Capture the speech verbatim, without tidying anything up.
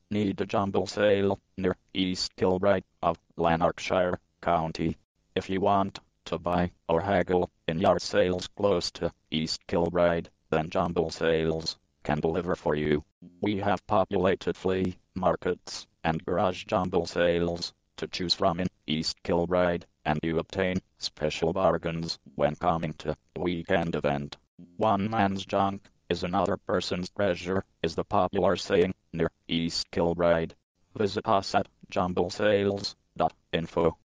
Need a jumble sale near East Kilbride of Lanarkshire County. If you want to buy or haggle in yard sales close to East Kilbride, then Jumble Sales can deliver for you. We have populated flea markets and garage jumble sales to choose from in East Kilbride, and you obtain special bargains when coming to the weekend event. One man's junk is another person's treasure is the popular saying near East Kilbride. Visit us at jumble sales dot info.